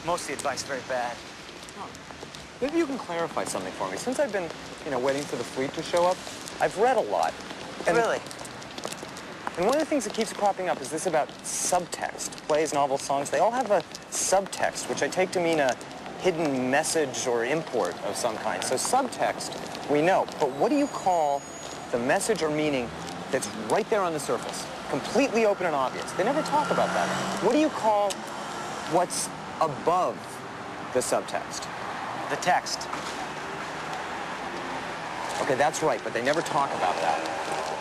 Most of the advice very bad. Oh. Maybe you can clarify something for me. Since I've been, waiting for the fleet to show up, I've read a lot. Really? And one of the things that keeps cropping up is this about subtext. Plays, novels, songs, they all have a subtext, which I take to mean a hidden message or import of some kind. So subtext, we know. But what do you call the message or meaning that's right there on the surface? Completely open and obvious. They never talk about that. What do you call what's above the subtext? The text. Okay, that's right, but they never talk about that.